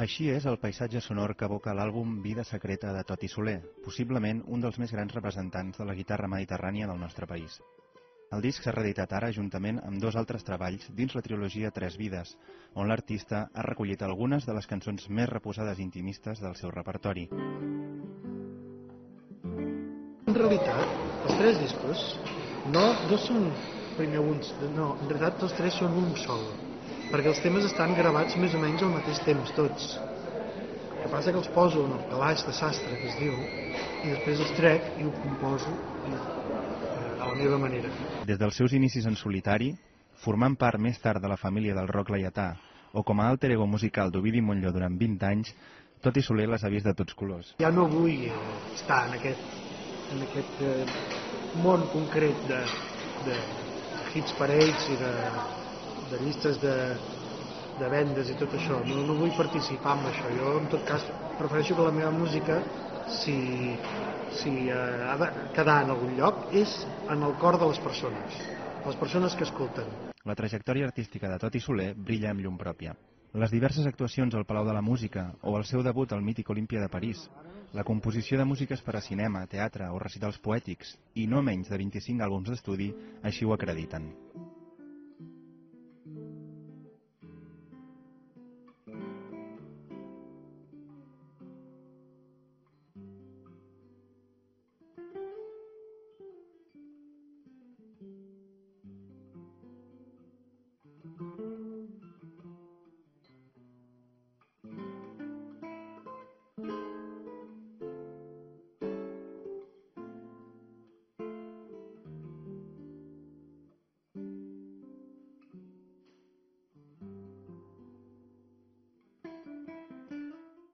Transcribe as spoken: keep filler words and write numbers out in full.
Així és el paisatge sonor que evoca l'àlbum Vida secreta de Toti Soler, possiblement un dels més grans representants de la guitarra mediterrània del nostre país. El disc s'ha reeditat ara juntament amb dos altres treballs dins la trilogia Tres Vides, on l'artista ha recollit algunes de les cançons més reposades i intimistes del seu repertori. En realitat, els tres discos no, no són primer uns, no, en realitat tots tres són un sol, perquè els temes estan gravats més o menys al mateix temps, tots. El que passa que els poso en el calaix de sastre, que es diu, i després els trec i ho composo a la meva manera. Des dels seus inicis en solitari, formant part més tard de la família del rock laietà, o com a alter ego musical d'Ovidi Montllor durant vint anys, Toti Soler les ha vist de tots colors. Ja no vull estar en aquest, en aquest eh, món concret de, de hits parells i de, de llistes de, de vendes i tot això. No, no vull participar en això. Jo, en tot cas, prefereixo que la meva música, si, si eh, ha de quedar en algun lloc, és en el cor de les persones, les persones que escolten. La trajectòria artística de Toti Soler brilla amb llum pròpia. Les diverses actuacions al Palau de la Música o el seu debut al mític Olímpia de París, la composició de músiques per a cinema, teatre o recitals poètics i no menys de vint-i-cinc àlbums d'estudi així ho acrediten.